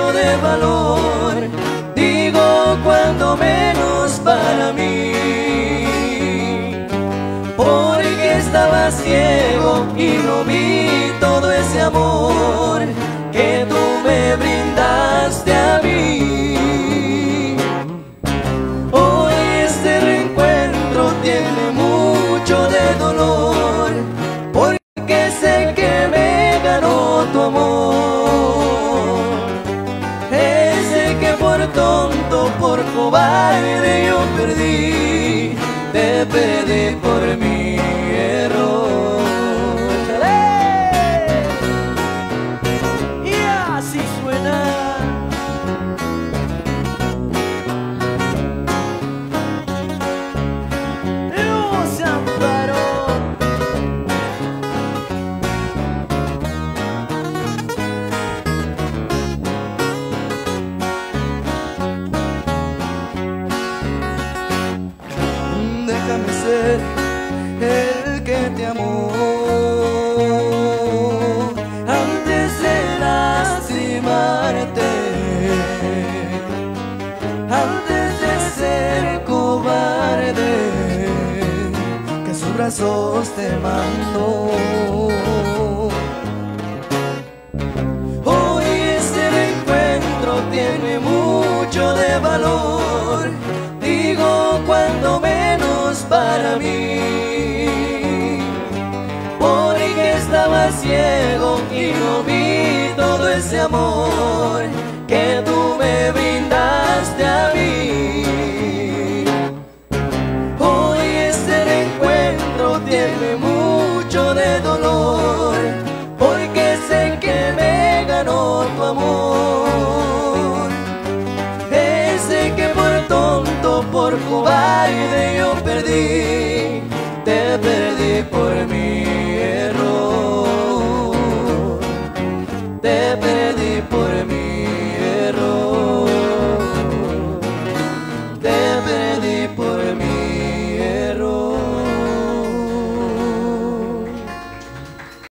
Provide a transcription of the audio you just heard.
mucho de valor, digo cuando menos para mí, porque estaba ciego y no vi todo ese amor que tú me brindaste a mí. Hoy este reencuentro tiene mucho de dolor, porque sé que me ganó tu amor. Ese que por tonto, por cobarde yo perdí, te perdí por mi error. ¡Chale! Y así suena. Dios Amparo. Déjame ser el que te amó antes de lastimarte, antes de ser cobarde, que sus brazos te mandó. Hoy este reencuentro tiene mucho de valor, digo cuando menos para mí, porque estaba ciego y no vi todo ese amor que tú me brindaste a mí. Hoy este reencuentro tiene mucho de dolor, porque sé que me ganó tu amor. Ese que por tonto, por cobarde yo perdí,